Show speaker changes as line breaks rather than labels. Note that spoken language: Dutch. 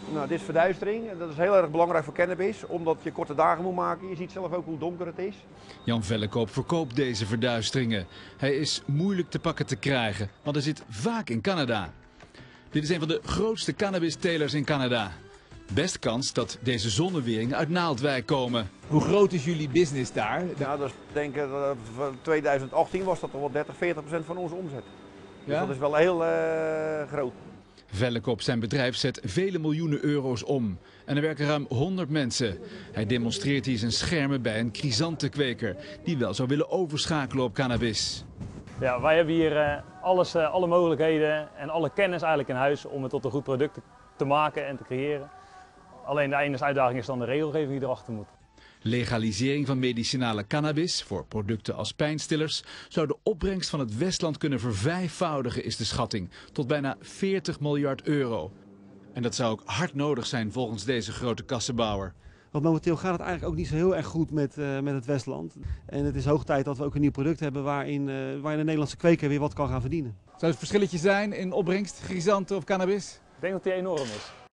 Nou, dit is verduistering. Dat is heel erg belangrijk voor cannabis, omdat je korte dagen moet maken. Je ziet zelf ook hoe donker het is.
Jan Vellekoop verkoopt deze verduisteringen. Hij is moeilijk te pakken te krijgen, want hij zit vaak in Canada. Dit is een van de grootste cannabistelers in Canada. Best kans dat deze zonneweringen uit Naaldwijk komen.
Hoe groot is jullie business daar?
Ja, dus denk ik, van 2018 was dat al wel 30-40% van onze omzet. Dus
Ja?
dat is wel heel groot.
Vellekoop zijn bedrijf zet vele miljoenen euro's om. En er werken ruim 100 mensen. Hij demonstreert hier zijn schermen bij een chrysantenkweker die wel zou willen overschakelen op cannabis.
Ja, wij hebben hier alle mogelijkheden en alle kennis eigenlijk in huis om het tot een goed product te maken en te creëren. Alleen de enige uitdaging is dan de regelgeving die erachter moet.
Legalisering van medicinale cannabis voor producten als pijnstillers zou de opbrengst van het Westland kunnen vervijfvoudigen, is de schatting, tot bijna 40 miljard euro. En dat zou ook hard nodig zijn volgens deze grote kassenbouwer.
Want momenteel gaat het eigenlijk ook niet zo heel erg goed met het Westland. En het is hoog tijd dat we ook een nieuw product hebben waarin de Nederlandse kweker weer wat kan gaan verdienen.
Zou het verschilletje zijn in opbrengst, chrysanten of cannabis?
Ik denk dat die enorm is.